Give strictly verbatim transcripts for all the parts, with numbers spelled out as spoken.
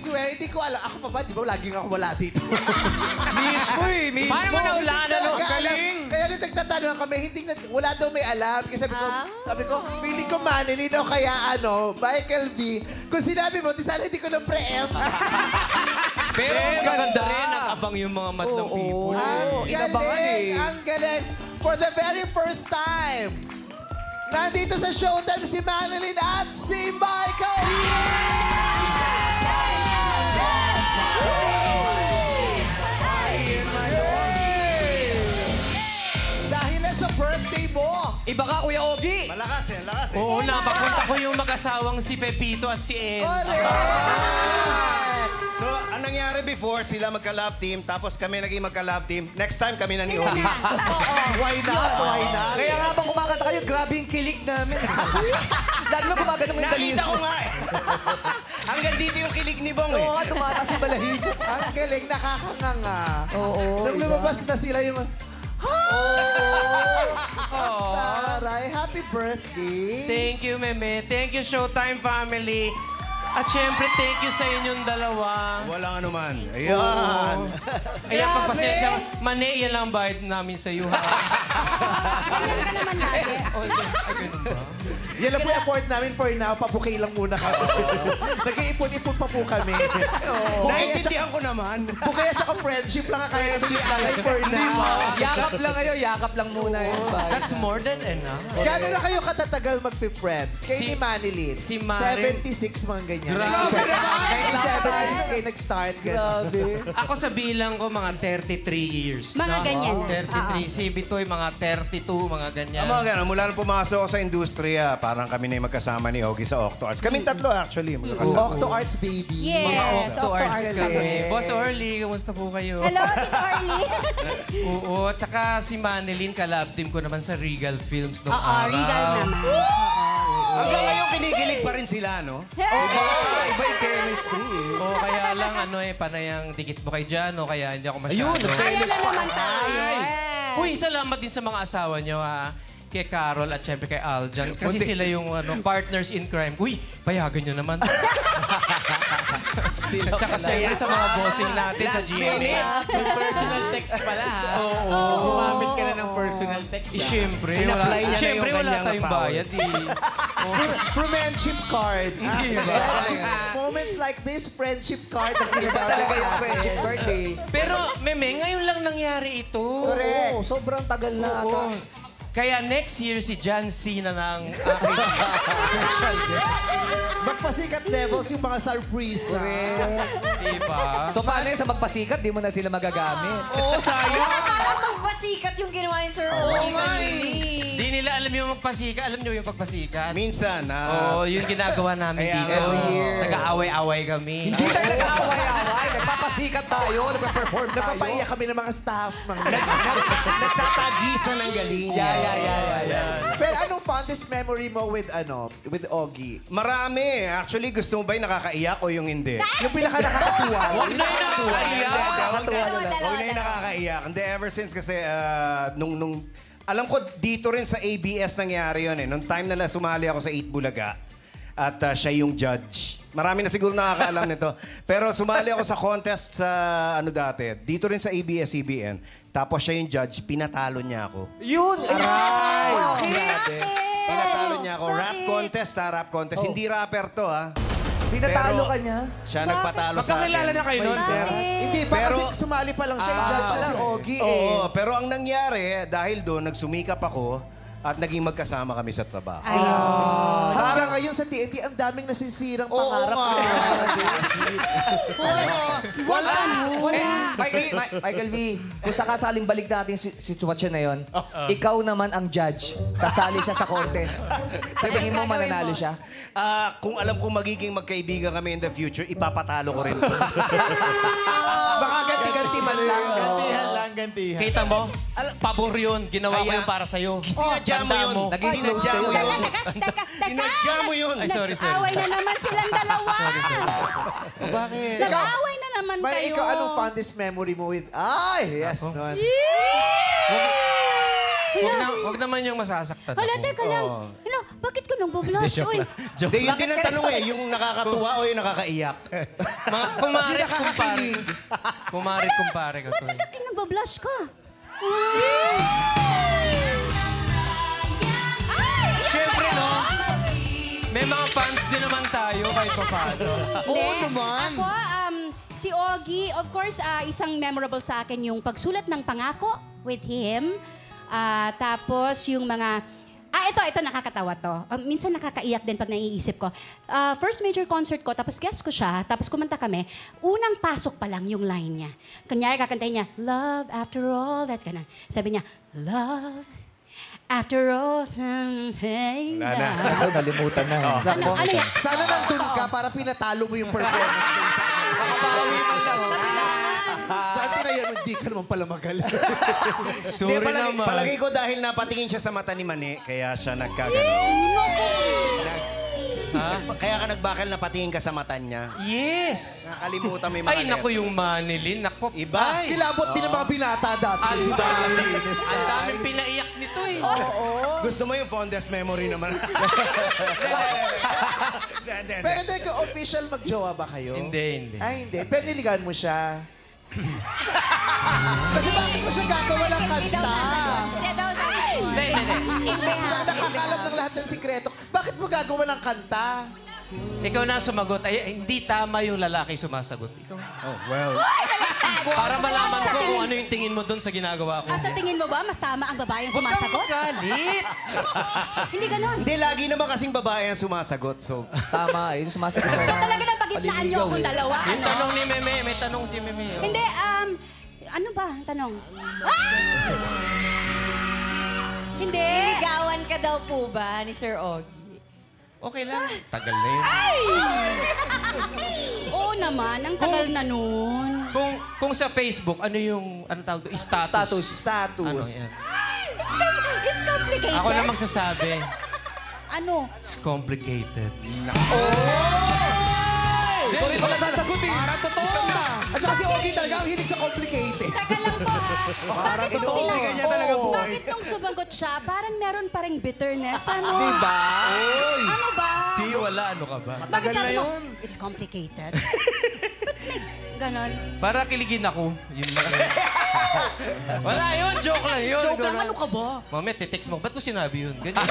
swear, hindi ko alam. Ako pa ba, di ba, laging ako wala dito. Mismo eh, mismo. Paano mo naulaan? Ano? Galing. Kaya nung nagtatanong kami, hindi na, wala daw may alam. Kasi sabi ko, sabi ko, feeling ko Manilyn o kaya ano, Michael V. Kung sinabi mo, di sana hindi ko na pre-empt. Pero ang ganda rin, nag-abang yung mga madlang people. Ang galing, ang galing. For the very first time, nandito sa Showtime si Manilyn at si Michael V. Dahil sa birthday mo. Iba ka, Kuya Ogie. Malakas eh, lakas eh. Oo na, papunta ko yung mag-asawang si Pepito at si En. So, ang nangyari before, sila magka-love team, tapos kami naging magka-love team. Next time, kami na ni Ogie. Why not? Why not? Kaya nga bang kumakanta kayo, grabe yung kilig namin. Lagi na gumagano mo yung daliri. Nakita ko nga eh. Hanggang dito yung kilig ni Bong eh. Oo, tumataas yung balahibo. Ang galing, nakakanganga. Oo. Nung lumabas na sila yung... Oh, taray, happy birthday. Thank you, Meme. Thank you, Showtime family. At syempre, thank you sa inyong dalawa. Walang anuman. Ayan. Ayan, pagpasensya. Mane, yan lang bayad namin sa iyo, ha? Ganyan ka naman lagi. Oh, ay, ganun ba? Yan lang po yung effort namin for now. Pabukay lang muna kami. Nag-iipon-ipon pa po kami. Naintindihan ko naman. Bukay at saka friendship lang ang kaya namin i-alay for now. Yakap lang kayo, yakap lang muna yun. That's more than enough. Gano'n na kayo katatagal mag-friends? Kayo Si- ni Manilyn? si Maren- seventy-six mga ganyan. Grabe. nineteen seventy-six kayo nag-start. Grabe. Ako sa bilang ko, mga thirty-three years. Mga no? ganyan. thirty-three. Si Bitoy, mga thirty-two, mga ganyan. Ang mga gano'n, mula nung pumasok ako sa industriya, parang kami na yung magkasama ni Ogie sa Octo Arts. Kaming tatlo actually. Magkakasama. Octo Arts, baby. Yes. Mga off to Octo arts Arts kami. kami. Boss Orly, kamusta po kayo? Hello, Tito Orly. Oo, tsaka si Manilyn, kalab team ko naman sa Regal Films nung Oo, araw. Regal naman. Hanggang ngayon kinikilig pa rin sila, no? Iba yung chemistry eh. Oo, kaya lang ano eh, panayang dikit mo kay Jano, kaya hindi ako masyado. Ayun, Kaya nagselos na pa. naman tayo. Uy, salamat din sa mga asawa nyo, ha? Kay Carol at syempre kay Aljan. Kasi sila yung ano, partners in crime. Uy, payagan nyo naman. At saka syempre sa mga bossing natin sa G M A. May personal text pala, ha? Oo. Gumamit ka na ng personal text, Eh, ha? syempre, wala, In-apply niya na syempre, yung wala kanyang tayong powers. bayad. Eh. Friendship card. Hindi ba? Moments like this, friendship card ang pinadala Talaga yung natin. friendship birthday. Pero, Meme, ngayon lang nangyari ito. Correct. Oo, sobrang tagal na. Oo. Kaya next year, si John Cena ng aking special guest. Magpasikat levels yung mga surprise. Diba? So paano yun sa magpasikat, di mo na sila magagamit? Oo, sayang. Parang magpasikat yung ginawa ni Sir Ogie kanina. Di nila alam yung magpasikat. Alam niyo yung pagpasikat? Minsan, ah. Oo, yung ginagawa namin Kaya dito. every year. Nag-aaway-away kami. Hindi tayo nag-aaway-aaway. Nagpapasikat tayo, nagpa-perform tayo. Napapaiyak kami ng mga staff. Mga Nagtatagisan ng galing. Yeah, yeah, yeah, yeah, yeah. Pero anong fondest memory mo with ano, with Ogie? Marami. Actually, gusto mo ba yung nakakaiyak o yung hindi? Yung pinaka nakakatuwa. Huwag na yung nakakaiyak. Nakakatuwa Dalawa, nila. dalawa, Huwag na yung dalawa. nakakaiyak. Hindi, ever since kasi ah, nung, nung... Alam ko, dito rin sa A B S nangyari yun eh. Nung time na sumali ako sa eight Bulaga at ah, siya yung judge. Marami na siguro nakakaalam nito. Pero sumali ako sa contest sa ano dati. Dito rin sa A B S C B N. Tapos siya yung judge, pinatalo niya ako. Yun! Aray! Grabe. Pinatalo niya ako. Rap Bakit? contest sa rap contest. Hindi rapper to, ha? Pinatalo Pero ka niya? Siya nagpatalo sa akin. Magkakilala na kayo nun, sir? Hindi pa Pero- kasi sumali pa lang siya. yung judge na si Ogie eh. Oo, pero ang nangyari, dahil doon, nagsumikap ako at naging magkasama kami sa trabaho. Hanggang ngayon sa T N T, ang daming nasisirang Oo pangarap. nga. Wala! Eh, Michael, Ma- Michael V, kung sakasaling balik natin yung si- sitwasyon na yon, ikaw naman ang judge. Sasali siya sa contest. Sa tingin mo, mananalo siya? Ah, kung alam kong magiging magkaibigan kami in the future, ipapatalo ko rin. Baka ganti-ganti man lang. Gantihan lang, gantihan. Kita mo? Pabor yun. Ginawa ko Kaya- yun para sa'yo. Sinadya mo Tanda yun. mo. Naging close Sinadya kayo. mo yun. Teka, teka, Sinadya mo yun. Ay, sorry, sorry. Nag-away na naman silang dalawa. Bakit? Nag-away na naman Mara, kayo. ikaw, anong fondest memory mo with... Ay, yes, nun. Huwag, na, huwag naman yung masasaktan Hala, ako. teka lang. Ano, bakit ko nang bublush? Uy, Joke Hindi, yun lang. din ang tanong eh, yung nakakatuwa o yung nakakaiyak. Mga kumare, Hindi kumpare. nakakakilig. Kumare, kumpare ka to. ba't ka nang bublush ka? Siyempre, no? May mga fans din naman tayo kahit pa paano. Oo naman. Ako, um, si Ogie, of course, ah, isang memorable sa akin yung pagsulat ng pangako with him. Ah, tapos yung mga... Ah, ito, ito, nakakatawa to. Um, minsan nakakaiyak din pag naiisip ko. Ah, first major concert ko, tapos guest ko siya, tapos kumanta kami. Unang pasok pa lang yung line niya. Kanyari, kakantahin niya, love after all, that's ganun. Sabi niya, love after all, hmm, hey, Wala na. love. Ako, nalimutan na. eh. Ano, ano yan? Sana nandun ka para pinatalo mo yung performance mo sa Dati na yan, hindi ka naman pala magaling. Sorry Hindi, palagi, naman. palagi ko dahil napatingin siya sa mata ni Mani, kaya siya nagkagano. Ha? Kaya ka nagbakal na patingin ka sa mata niya. Yes! Nakalimutan mo yung mga Ay, naku, yung Manilin. Naku, Iba. Ay, Kilabot din ng mga binata dati. ang Si Dara dami, Reyes. ang daming pinaiyak nito eh. Gusto mo yung fondest memory naman. Pero hindi ka official magjowa ba kayo? Hindi, hindi. Ay, hindi. Pero niligawan mo siya. Kasi bakit mo siya gagawa ng kanta? Siya daw sasagot. Hindi, hindi, hindi. Siya nakakalam ng lahat ng sikreto. Bakit mo gagawa ng kanta? Ikaw na sumagot. Ay, hindi tama yung lalaki sumasagot. Ikaw. Oh, well. Para malaman Sa ko tingin- kung ano yung tingin mo doon sa ginagawa ko. At sa tingin mo ba, mas tama ang babae ang Huwag kang sumasagot? magalit. Hindi ganon. Hindi, lagi naman kasing babae ang sumasagot. So, Tama, yun sumasagot So sa... talaga nang pagitnaan niyo akong dalawa. Yung ano? tanong ni Meme, may tanong si Meme. oh. Hindi, um, ano ba ang tanong? Ah! Hindi. Niligawan ka daw po ba ni Sir Og? Okay lang. Tagal na yun. Oo naman, ang tagal na nun. Kung kung sa Facebook, ano yung, ano tawag doon? Status. Status. Status. Ano yan? It's, com- it's complicated. Ako na magsasabi. Ano? It's complicated. Ikaw rin pala sasagot eh. At saka si Ogie talaga ang hilig sa complicated. Teka lang po ha. Bakit nung ito, sila... ganyan talaga Oo. buhay. Bakit nung sumagot siya, parang meron pa ring bitterness. Ano? Diba? Ano ba? Di, wala. Ano ka ba? Bakit sabi mo, it's complicated? Ba't may ganon? Para kiligin ako. Yun lang. Wala yun. Joke lang yun. Joke lang, Gano'n. ano ka ba? Mamaya, titext mo. Ba't mo sinabi yun? Ganyan.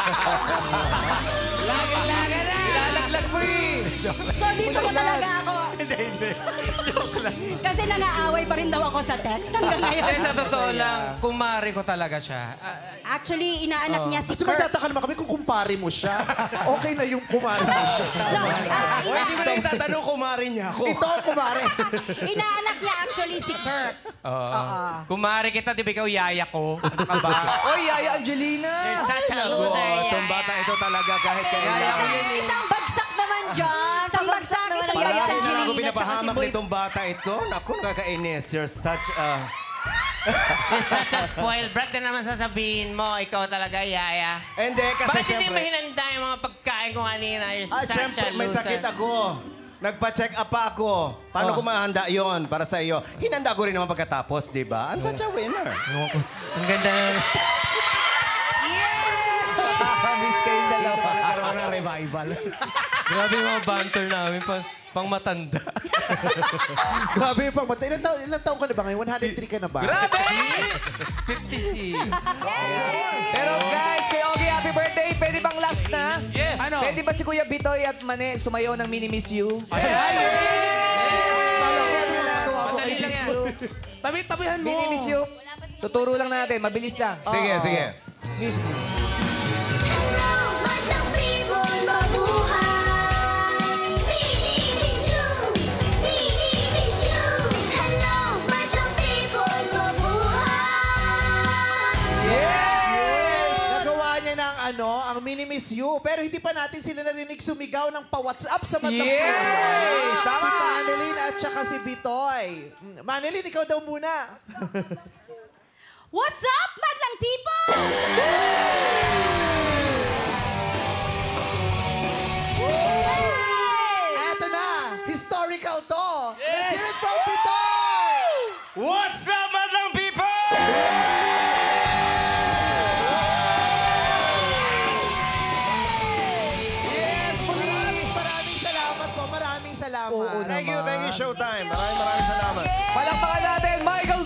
Ilalaglag mo eh. So, dito mo talaga ako. Hindi, hindi. Kasi nangaaway pa rin daw ako sa text hanggang ngayon. Hindi, sa totoo lang, kumari ko talaga siya. Ah, Actually, inaanak niya si Kasi Kurt. magtataka naman kami kung kumpare mo siya. Okay na yung kumare mo siya. No, ah, o, hindi mo na itatanong kumari niya ako. Ito ang kumare. inaanak niya actually si Kurt. Oo. kumari kita, di ba ikaw yaya ko? Ano ka ba? Oy, Yaya Angelina. Such a Oo, itong bata ito talaga kahit kailan. Isang, isang bagsak naman dyan. Isang bagsak, naman isang ang bagsak. Yaya Palagi na ako Angelina, pinapahamak tsaka si Boy. nitong bata ito. Naku, kakainis. You're such a... You're such a spoiled brat na naman sasabihin mo. Ikaw talaga, yaya. Hindi, kasi Bakit hindi syempre... mo hinanda yung mga pagkain ko kanina? You're Ah, such syempre, a may loser. sakit ako. Nagpa-check up pa ako. Paano ko mahanda yon para sa iyo? Hinanda ko rin naman pagkatapos, di ba? I'm such a winner. Ang ganda na. Miss kayong dalawa. Nagkaroon ng revival. Grabe yung mga banter namin. Pang, pang matanda. Grabe yung pangmata. Ilan taon, ilan taon ka na ba ngayon? one hundred three ka na ba? Grabe! fifty-six. Pero guys, kay Ogie, happy birthday. Pwede bang last na? Yes. Ano? Pwede ba si Kuya Bitoy at Mane sumayaw ng Mini Miss You? Madali lang yan. Tabi-tabihan mo. Mini Miss You. Tuturo lang natin. Mabilis lang. Sige, sige. Music. Magandang people mabuhay. Mini-miss you, mini-miss you. Hello, magandang people mabuhay. Yes! Nagawa niya ng ano, ang Mini-Miss You. Pero hindi pa natin sila narinig sumigaw ng pa-WhatsApp sa bandang Yes! puno. Tama! Si Manilin at saka si Bitoy. Manilin, ikaw daw muna. What's up, madlang people? Eto na, historical to. Let's hear it from Bitoy! What's up, madlang people? po, maraming salamat. Oo Thank you, naman. thank you, Showtime. Maraming maraming salamat. Palakpakan natin, Michael